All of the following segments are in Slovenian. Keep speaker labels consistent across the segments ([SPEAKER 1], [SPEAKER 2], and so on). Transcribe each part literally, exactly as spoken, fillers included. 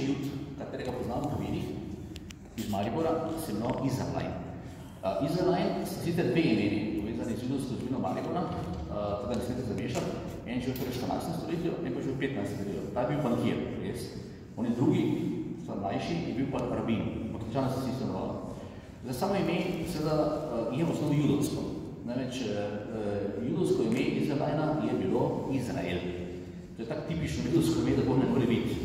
[SPEAKER 1] največji jud, katerega poznamo po vinih, iz Maribora, se imenoval Izraelaj. Uh, Izraelaj so sicer dve imeni, povezani z judovsko zgodovino Maribora, uh, tega ne smete zamešati. En živel torej štirinajsto stoletje, en pa živel petnajsto stoletje. Ta je bil bankir, res. Oni drugi, so mlajši, je bil pa rabin. Makedončani so si stanovali. Za samo ime, seveda, uh, je v osnovi judovsko. Največ, uh, judovsko ime Izraelajna je bilo Izrael. To je tako tipično judovsko ime, da bo ne more biti.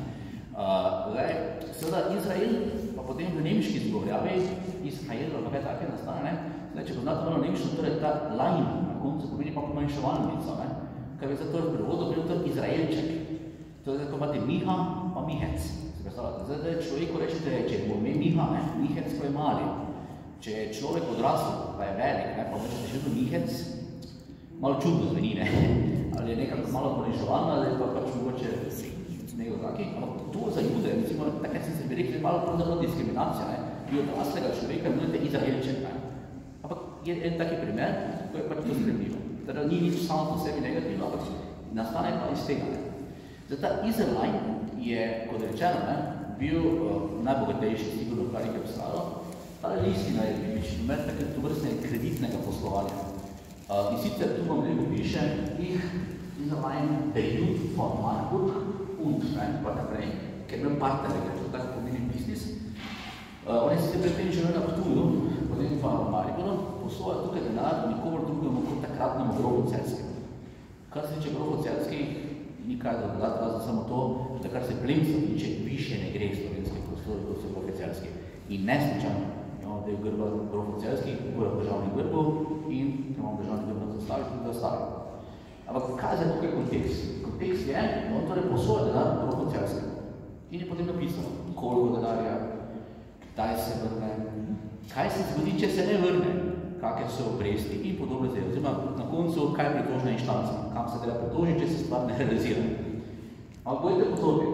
[SPEAKER 1] Uh, seveda, Izrael, pa potem v nemški izgovorjavi, Izrael, ali kaj take nastane, ne? Zdaj, če poznate malo nemško, torej ta lajn, na koncu pomeni pa pomanjševalnico, ne? Kaj je za to prevodu, bil to Izraelček. To je, ko imate Miha, pa Mihec. Zdaj, da človeku rečete, če bo ime Miha, ne? Mihec pa je mali. Če je človek odrasel, pa je velik, ne? Pa rečete še to Mihec, malo čudno zveni, ne? Ali je nekako malo pomanjševalna, ali pa pač mogoče nekaj taki. Ampak to za jude, recimo, takrat sem se bi rekli, malo pravzaprav diskriminacija, ne? Bi odraslega človeka imenujete Izraelček, ne? Ampak je en taki primer, ko je pač to spremljivo. Teda ni nič samo po sebi negativno, ampak nastane pa iz tega. Zdaj, ta Izraelaj je, kot rečeno, ne, bil uh, najbogatejši, sigurno, kar je obstajalo. Ta listina je tipični primer takrat tovrstnega kreditnega poslovanja. Uh, in sicer tu vam lepo piše, ih Izraelaj Bejut von Marburg und, ne, pa naprej, ker je bil partner, ker to tako pomeni biznis. Uh, oni se predtem želeli na Ptuju, potem pa v Mariboru, poslovajo tukaj denar nikomor drugemu kot takratnemu grofu Celjskemu. Kar se tiče grofu Celjskih, ni kaj da dodati, razno samo to, da kar se plemstva tiče, više ne gre slovenskih prostorov, kot so grofe Celjski. In ne slučajno, imamo del grba grofu Celjskih, ura državnih grbov in imamo državnih grb na zastavi, tudi zastavi. Ampak kaj je tukaj kontekst? Kontekst je, da on torej posloja denar grofu Celjskemu. In je potem napisano, koliko denarja, kdaj se vrne, kaj se zgodi, če se ne vrne, kakve so obresti in podobne zdaj. Oziroma, na koncu, kaj je pritožna inštanca, kam se treba pritožiti, če se stvar ne realizira. Ampak bojte potopi,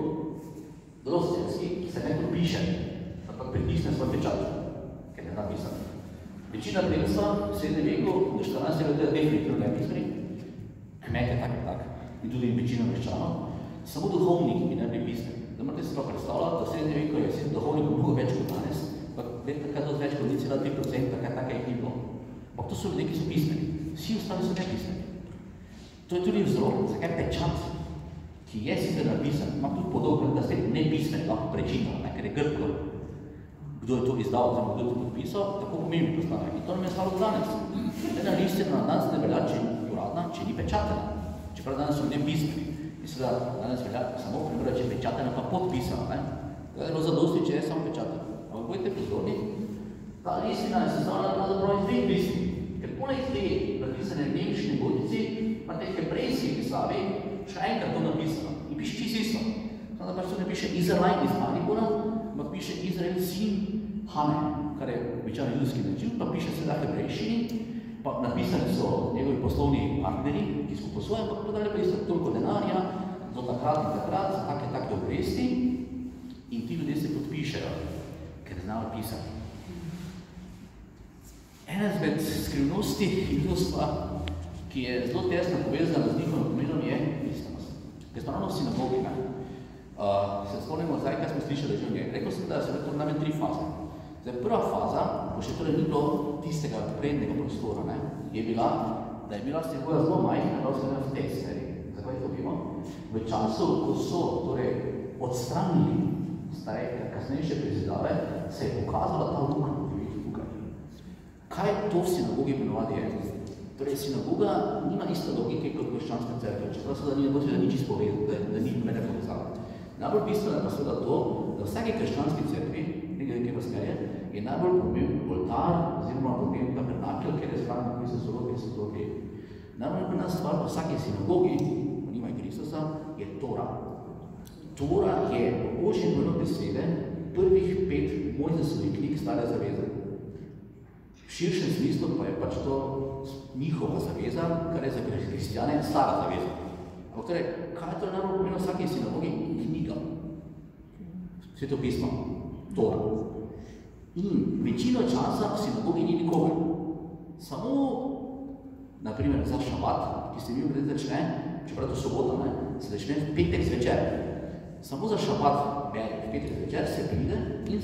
[SPEAKER 1] Celjski se nekdo piše, ampak pritisne svoj pečat, ker je napisan. Večina plemstva v srednjem veku, do štirinajstega leta definitivno ne pisani, kmete tak in tak, in tudi večina meščanov, samo duhovniki bi ne bili pisani. Da morate se pa predstavljati, da v srednjem veku je vsem duhovnikov mnogo več kot danes, ampak vem, takrat dosti več kot nič cela tri procenta, takrat taka jih ni bilo. Ampak to so ljudje, ki so pismeni. Vsi ostali so nepismeni. To je tudi vzrok, zakaj pečat, ki je sicer napisan, ima tudi podobno, da ste nepismeni lahko prečital, ker je grko, kdo je to izdal, oziroma kdo je to podpisal, tako pomembno postane. In to nam je stalo do danes. Ena listina danes ne velja, če je uradna, če ni pečatena. Čeprav danes so nepismeni. In seveda danes velja samo primera, če je pečatena pa podpisana, ne? Da je bilo zadosti, če je samo pečatena. Ampak bojte pozorni, ta listina je sestavljena pravzaprav iz dveh listin. Ker poleg te napisane v nemški gotici, ima te hebrejski pisavi še enkrat to napisano. In piše čisto isto. Samo da pač to ne piše Izraelaj iz Maribora, ampak piše Izrael sin Hane, kar je običajno judovski način, pa piše seveda hebrejščini, pa napisani so njegovi poslovni partnerji, ki skupaj svoje, ampak podali pa isto toliko denarja, za takrat in takrat, za take take obresti, in ti ljudje se podpišejo, ker znajo pisati. Ena izmed skrivnosti judovstva, ki je zelo tesno povezana z njihovim pomenom, je iskrenost. Ker smo ravno v sinagogi, ne? Uh, se spomnimo zdaj, kaj smo slišali že v njej. Rekel sem, da se to najmanj tri faze. Zdaj, prva faza, ko še torej ni bilo tistega prednjega prostora, ne, je bila, da je bila sinagoga zelo majhna, da se v tej smeri. Zakaj to vemo? V času, ko so torej odstranili starejše, kasnejše prezidave, se je pokazala ta luknja, ki vidite tukaj. Kaj to v sinagogi ponovadi je? Torej, sinagoga nima ista logike kot krščanska cerkev, čeprav seveda ni nemoče, da ni čisto povedal, da, da ni pomene povezala. Najbolj bistveno je pa seveda to, da vsake krščanski cerkvi, nekaj nekaj paskarje, je najbolj pomemben oltar, oziroma pomemben tabernakel, ker je zhranjen, ki se soroke in se to gre. Najbolj pomembna stvar v vsaki sinagogi, ko nima Kristusa, je Tora. Tora je v Božjem vrno besede prvih pet Mojzesovih knjig Stare zaveze. V širšem smislu pa je pač to njihova zaveza, kar je za kristjane stara zaveza. Ampak torej, kaj je to najbolj pomembno v vsaki sinagogi? Knjiga. Svetopismo. Tora. In večino časa v sinagogi ni nikogar. Samo, naprimer, za šabat, ki se mi vredno začne, čeprav to sobota, ne, se začne v petek zvečer. Samo za šabat beri v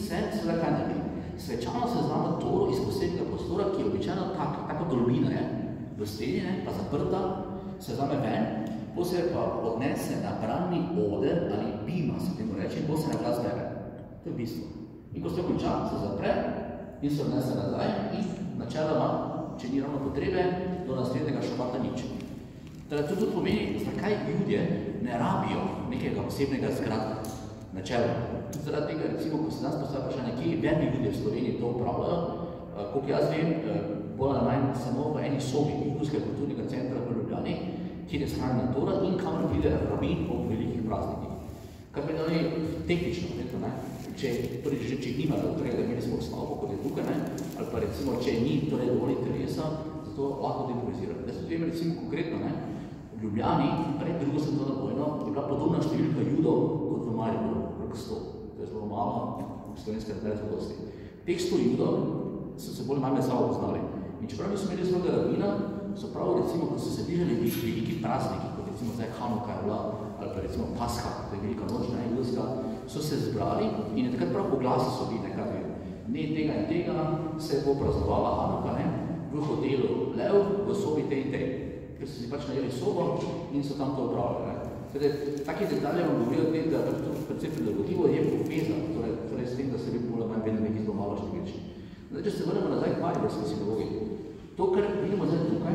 [SPEAKER 1] se seveda kaj naredi. Svečano se vzame toro iz posebnega prostora, ki je običajno tak, tako dolbina je, v steni, ne, pa zaprta, se vzame ven, potem se pa odnese na bralni oder ali bima, se temu reče, in potem se na glas bere. To je bistvo. In ko se konča, se zapre in se odnese nazaj in načeloma, če ni ravno potrebe, do naslednjega šabata nič. Teda to tudi pomeni, zakaj ljudje ne rabijo nekega posebnega zgradka načeloma. Tudi zaradi tega, recimo, ko se nas postavlja vprašanje, kje verni ljudje v Sloveniji to upravljajo, koliko jaz vem, bolj ali manj samo v eni sobi Judovskega kulturnega centra v Ljubljani, kjer je shranjena tora in kamor pride rabin ob velikih praznikih. Kar meni oni tehnično, vedno, ne? Če, torej, že, če nima, torej, da imeli smo osnovo, kot je tukaj, ne? Ali pa recimo, če ni torej dovolj interesa, zato lahko improvizirati. Jaz tudi vem, recimo, konkretno, ne? V Ljubljani, pred drugo svetovno vojno, je bila podobna številka Judov kot v Mariboru, prek sto. To je zelo malo, v slovenske razmere zadosti. Teh sto Judov so se bolj manj samo poznali. In čeprav mi so imeli svojega rabina, so prav recimo, ko so se bližali veliki prazniki, kot recimo zdaj Hanuka je bila, ali pa recimo Pascha, to je velika noč, ne, judovska, so se zbrali in je takrat prav po glasu so bili nekaj, ne tega in tega, se bo praznovala Hanuka, ne, v hotelu Lev, v sobi tej in tej. Ker so si pač najeli sobo in so tam to upravljali. Torej, taki detalje vam govorijo o tem, da je to predvsem prilagodljivo je povezano, torej, torej s tem, da se bi bolj manj vedno nekaj zelo malo številčni. Zdaj, če se vrnemo nazaj k mariborski sinagogiji, to, kar vidimo zdaj tukaj,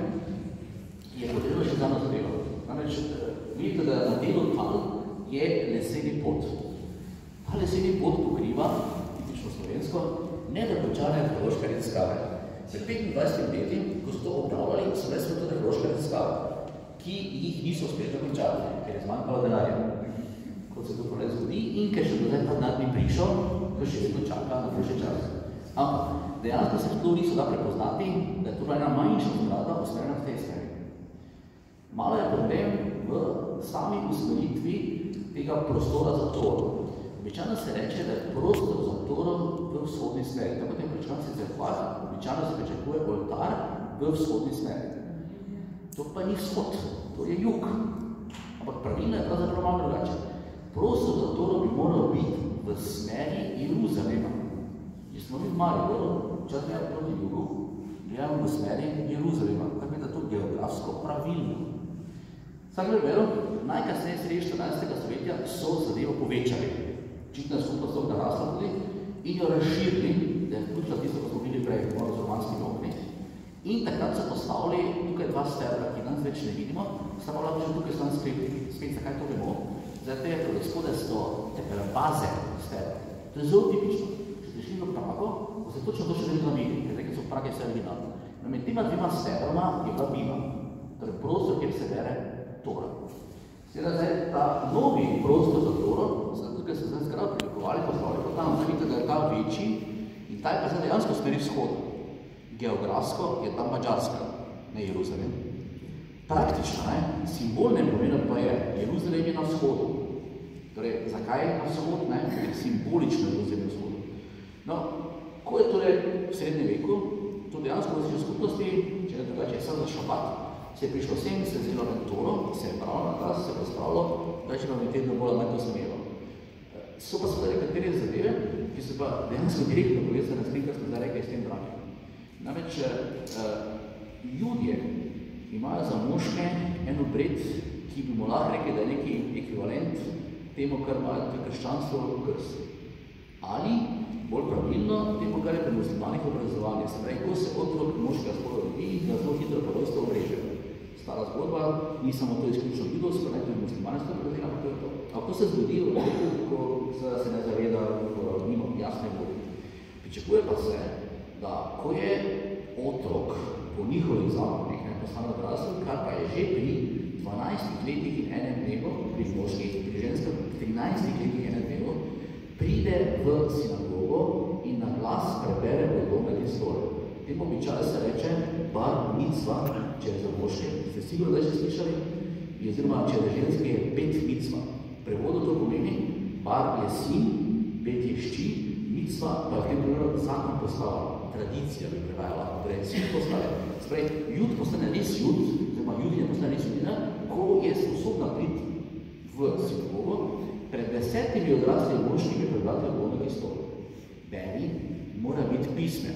[SPEAKER 1] je potrebno še zadnjo zadevo. Namreč, vidite, da na delu tal je leseni pot. Ta leseni pot pokriva, tipično slovensko, nedokončane arheološke raziskave. Pred petindvajsetimi leti, ko so to obnavljali, so resno tudi arheološke raziskave, ki jih niso uspeli dokončati, ker je zmanjkalo denarja, kot se to prole zgodi, in ker še do zdaj ta denar ni prišel, to še vedno čaka na boljši čas. Ampak dejansko se to niso da prepoznati, da je to bila ena manjša zgrada usmerjena v tej smeri. Malo je problem v sami usmeritvi tega prostora za toro. Običajno se reče, da je prostor za toro v vzhodni smeri. Tako tem prečkanci cerkvah, običajno se pričakuje oltar v vzhodni smeri. To pa ni vzhod, to je jug. Ampak pravilno je pravzaprav malo drugače. Prostor za toro bi moral biti v smeri Jeruzalema. Če smo mi v Mariboru, čas gledamo proti jugu, gledamo v smeri Jeruzalema, kar je to geografsko pravilno. Vsak primeru, najkasneje sredi štirinajstega stoletja so zadevo povečali. Čitna skupnost tog narasla tudi in jo razširili, da je vključila tisto, ko smo bili prej, malo z romanskimi okni. In takrat so postavili tukaj dva stebra, ki nas več ne vidimo, sta pa lahko že tukaj stan skripti. Spet, zakaj to vemo? Zato je, ker spode so tepele baze stebra. To je zelo tipično. Če ste šli v Prago, boste točno to še vedno videli, ker nekaj so v Pragi vse originalno. Med tema dvima stebrama je bila bima, torej prostor, kjer se bere Tora. Seveda zdaj ta novi prostor za Toro, tukaj se zdaj zgrad prilikovali, postavili pa tam, da vidite, da je ta večji in ta je pa zdaj dejansko smeri vzhodu. Geografsko je tam Mađarska, ne Jeruzalem. Praktično, ne, simbolnem pomenom pa je, Jeruzalem je na vzhodu. Torej, zakaj je na vzhod, ne, ker simbolično Jeruzalem je na vzhodu. No, ko je torej v srednjem veku, to dejansko v skupnosti, če ne drugače, je sam za šabat. Se je prišlo sem, se je vzelo na Toro, se je pravilo na glas, se je razpravilo, da če pa mi tedno bolj manj to smelo. So pa seveda nekatere zadeve, ki so pa dejansko direktno povezane s tem, kar smo zdaj rekli s tem branjem. Namreč, uh, Judje imajo za moške en obred, ki bi mu lahko rekli, da je neki ekvivalent temu, kar imajo tudi krščanstvo v krsti. Ali, bolj pravilno, temu, kar je pri muslimanih obrazovanje. Se pravi, ko se otrok moškega spola rodi, ga zelo hitro podosto obrežejo. Stara zgodba, ni samo to izključno judovsko, ne tudi muslimansko obrazovanje, ampak to je to. Ampak to se zgodi v letu, ko se ne zaveda, ko nima jasne volje. Pričakuje pa se, da ko je otrok po njihovih zakonih, ne, postane odrasel, kar pa je že pri dvanajstih letih in enem dnevu, pri moških, pri ženskem, trinajstih letih in enem dnevu, pride v sinagogo in na glas prebere odlomek iz Tore. Tem običaju se reče bar micva, če je za moške, ste sigurno da že slišali, oziroma če je ženske, je pet micva. V prevodu to pomeni, bar je sin, pet je šči, micva pa v tem primeru zakon postava, tradicija bi prevajala, torej sin postave. Sprej, jud postane res jud, oziroma judinja postane res judina, ko je sposobna priti v sinagogo, pred desetimi odraslimi moškimi prebrati odlomek iz Tore. beri, mora biti pismen.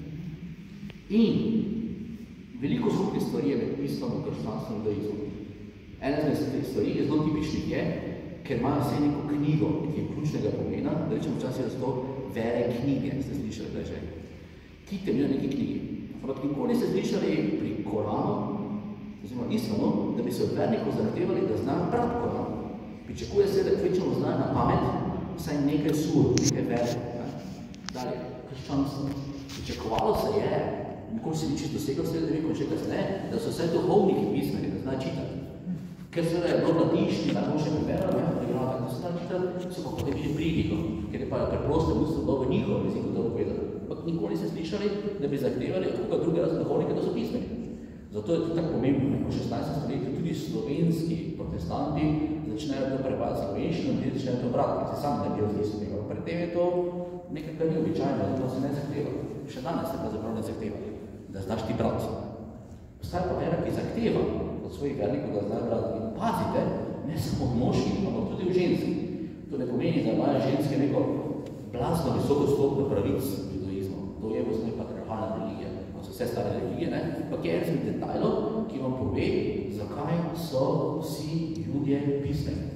[SPEAKER 1] In veliko skupnih stvari je med pismom in krščanstvom in judaizmom. Ena izmed teh stvari je zelo tipičnih je, ker imajo vse neko knjigo, ki je ključnega pomena, da rečem včasih, da so to vere knjige, ste slišali, da je že. Ki temeljijo neki knjigi. Ampak nikoli ste slišali pri Koranu, oziroma islamu, da bi se od vernikov zahtevali, da znajo brati Koran. Pričakuje se, da kvečemo znajo na pamet, vsaj nekaj sur, nekaj vere. Dalje, krščanstvo. Pričakovalo se je, nikoli se ni čisto dosegel srednjih vekov, še kasneje, da so vse duhovniki pismeni, da znajo čitati. Ker seveda je bilo latinščini, tako še preberali, ne, tako so znajo čitati, so pa potem bili priliko, ker je pa preprosto v bilo v njihovo jeziku to povedali. Ampak nikoli se slišali, da bi zahtevali od koga drugega za duhovnike, da so pismeni. Zato je to tako pomembno. Po šestnajstem stoletju tudi slovenski protestanti začnejo to prevajati slovenščino, in začnejo to brati, ki se sam ne bi različili. Pred tem je to nekaj, kar ni običajno, da se ne zahteva. Še danes se pa zapravo ne zahteva, da znaš ti brati. Obstaja pa vera, ki zahteva od svojih vernikov, da znajo brati. In pazite, ne samo v moški, ampak tudi v ženski. To ne pomeni, da imajo ženske neko blazno visoko stopno pravic v judaizmu. To je v osnovi patriarhalna religija. So vse stare religije, ne? Pa je en detajlov, ki vam pove, zakaj so vsi ljudje pismeni.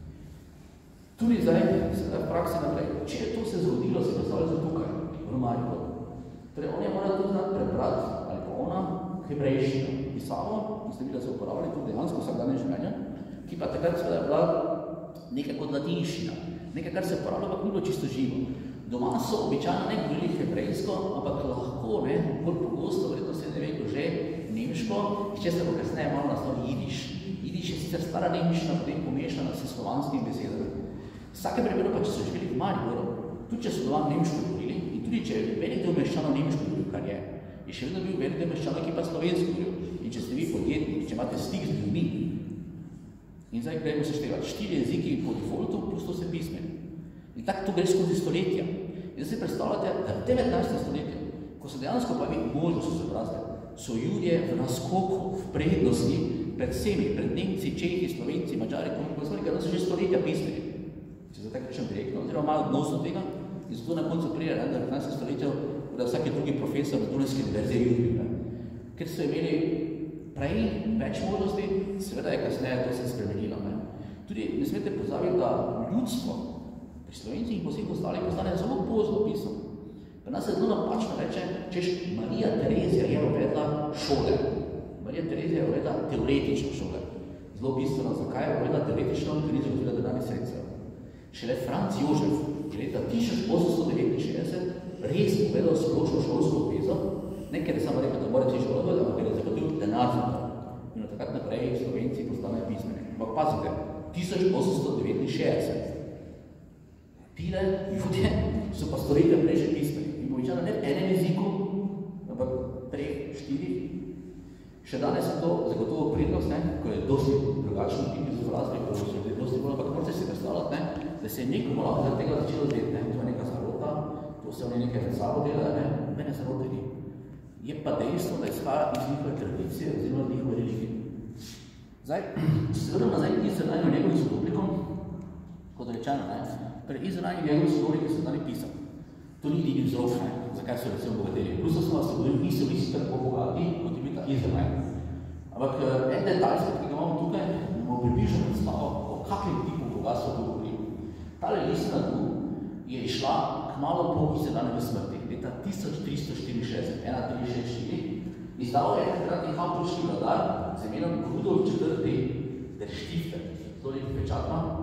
[SPEAKER 1] Tudi zdaj, sedaj v praksi naprej, če je to se zgodilo, se predstavlja za tukaj, v Mariboru. Torej, on je moral tudi znati prebrati, ali pa ona, hebrejščino, pisavo, in ste videli, da so uporabljali tudi dejansko vsakdanje življenja, ki pa takrat seveda bila nekaj kot latinščina, nekaj, kar se uporabljalo, pa ni bilo čisto živo. Doma so običajno ne govorili hebrejsko, ampak lahko, ne, bolj pogosto, verjetno se ne vedo že, nemško, če se bo kasneje malo nastavil jidiš. Jidiš je sicer stara nemščina, potem pomešana s slovanskimi besedami. Vsake primeru pa, če so živeli v Mariboru, tudi če so doma nemško govorili, in tudi če je velik del meščanov nemško govoril, kar je, je še vedno bil velik del meščanov, ki pa slovensko govoril. In če ste vi podjetnik, če imate stik z ljudmi, in zdaj gremo seštevati štiri jeziki po defaultu, plus to se pismeni. In tako to gre skozi stoletja. In zdaj se predstavljate, da v devetnajstem stoletju, ko so dejansko pa imeli možnost izobrazbe, so Judje v naskoku, v prednosti, pred vsemi, pred Nemci, Čehi, Slovenci, Mađari, komunikoli, ker so že stoletja pismeni. Če se tako rečem direktno, oziroma malo odnosno tega, in zato na koncu prije, da v devetnajstem stoletju, da vsaki drugi profesor v Dunajski univerzi Judje. Ker so imeli prej več možnosti, seveda je kasneje to se spremenilo. Ne? Tudi ne smete pozabiti, da ljudstvo pri Slovenci in po vseh ostalih postane zelo pozno pisal. Pri nas se zelo napačno reče, češ Marija Terezija je uvedla šole. Marija Terezija je uvedla teoretično šole. Zelo bistveno, zakaj je uvedla teoretično, ker ni zagotovila denarnih sredstev. Šele Franc Jožef je leta tisoč osemsto devetinšestdeset res uvedel splošno šolsko obvezo, ne ker je samo rekel, da mora vsi šolo, ampak ker je zagotovil denar za to. In od takrat naprej Slovenci postanejo pismeni. Ampak pazite, tisoč osemsto devetinšestdeset. Tile ljudje so pa stoletja prej že pismeni. In običajno ne v enem jeziku, ampak treh, štirih. Še danes je to zagotovo prednost, ne, ko je dosti drugačno tip izobrazbe, ko so ljudje dosti bolj, ampak morate si predstavljati, ne, da se je nekomu lahko zaradi tega začelo zdeti, ne, to je neka zarota, to se oni nekaj vezavo dela, ne, mene zarote ni. Je pa dejstvo, da izhaja iz njihove tradicije oziroma iz njihove religije. Zdaj, če se vrnem nazaj Izraelju njegovim sodoblikom, kot rečeno, ne, Torej, Izraelji njegovi sodobliki so znali pisati. To ni edini vzrok, zakaj so recimo bogateli. Plus smo vas govorili, niso vsi tako bogati, kot je bil ta Izrael. Ampak en detalj, ki ga imamo tukaj, imamo približno predstavo, o kakvim tipu bogatstva to govori. Tale listina tu je išla kmalu po Izraeljevi smrti, leta tisoč tristo štiriinšestdeset, ena tri šest štiri. Izdal je hkrati habsburški vladar z imenom Rudolf četrti der Stifter. To je pečatno.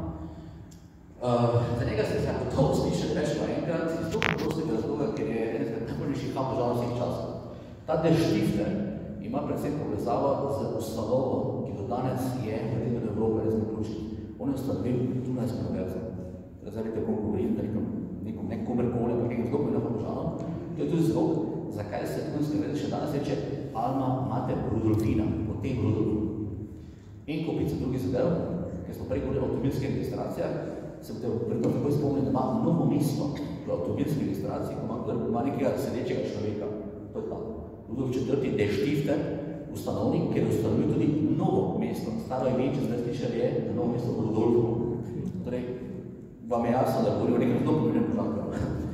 [SPEAKER 1] Uh, za njega se je to slišati več pa enkrat iz tog prostega razloga, ker je eden izmed najboljših habsburžanov vseh časov. Ta der Stifter ima predvsem povezavo z ustanovo, ki do danes je v redno Evrope res ključni. On je ustanovil Dunajsko univerzo. Zdaj tako govorim, da nekom, nekom nekomerkoli, ampak nekaj zelo na habsburžanov. To je tudi zlog, zakaj se Dunajska univerza še danes reče Alma Mater Rudolfina, po tem Rudolfu. In kopica drugih zadev, ker smo prej govorili o avtomobilskih registracijah, se bote predno tako izpomnili, da ima novo mesto v avtomobilski registraciji, ko ima nekega sedečega človeka. To je ta Rudolf četrti der Stifter, ustanovnik, ker je ustanovil tudi novo mesto. Staro ime, če zdaj slišali je, da novo mesto v Rudolfu. Torej, vam je jasno, da govori o nekem zelo pomembnem požanku.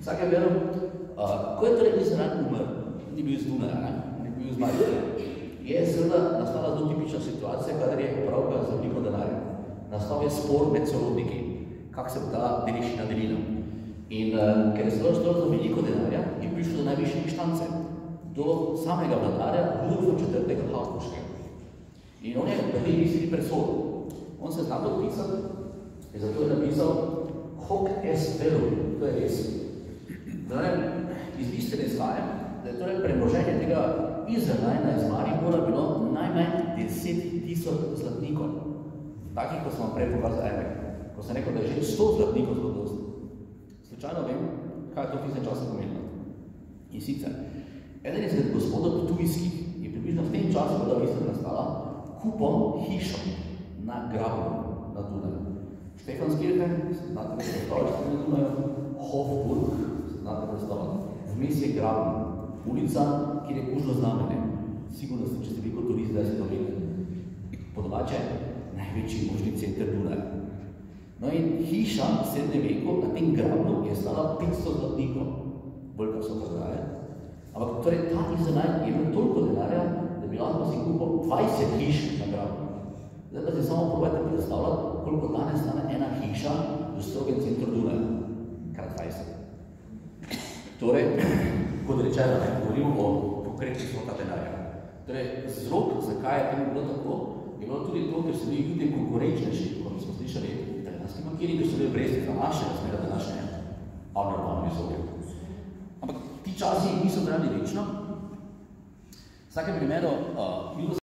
[SPEAKER 1] Vsak je vedel, uh, ko je torej Izrael umrl, ni bil iz Dunaja, ne? Ni bil iz Maribora, je seveda nastala zelo tipična situacija, kadar je opravka za veliko denarja. Nastal je spor med sorodniki, kak se bo ta deliščina delila. In uh, ker je zelo šlo za veliko denarja, je prišlo do najvišje inštance, do samega vladarja Rudolfa četrtega Habsburškega. In on je v tej misli presodil. On se zna podpisati, in zato je napisal hoc est velum, to je res. Torej, iz bistvene izhaja, da je torej premoženje tega Izraela iz Maribora bilo najmanj deset tisoč zlatnikov. Takih, ko sem vam prej pokazal ene, ko sem rekel, da je že sto zlatnikov zelo dosti. Slučajno vem, kaj je to v tistem času pomenilo. In sicer, eden izmed gospodov Ptujskih je približno v tem času, ko da Izrael nastala, kupom hišo na Grabnu, na Dunaju. Štefanskirche, znate predstavljati, na Dunaju, Hofburg, znate predstavljati, vmes je Grabna, ulica, kjer je kužno znamenje. Sigurno ste, če ste bili kot turist, da se to vedeli. Po domače, največji možni center Dunaja. No in hiša v srednjem veku na tem Grabnu je stala petsto zlatnikov, bolj kot so pograje. Ampak torej ta Izrael je imel toliko denarja, da bi lahko si kupil dvajset hiš na Grabnu. Zdaj pa si samo probajte predstavljati, koliko danes stane ena hiša v strogem centru Dunaja. Krat dvajset. Torej, kot rečeno, ne govorimo o konkretnih svota denarja. Torej, vzrok, zakaj je temu bilo tako, je bilo tudi to, ker so bili ljudje konkurenčnejši, kot smo slišali, italijanski bankiri, ker so bili obresti za naše razmere današnje abnormalno visoke. Ampak ti časi niso trajali večno. V vsakem primeru, uh,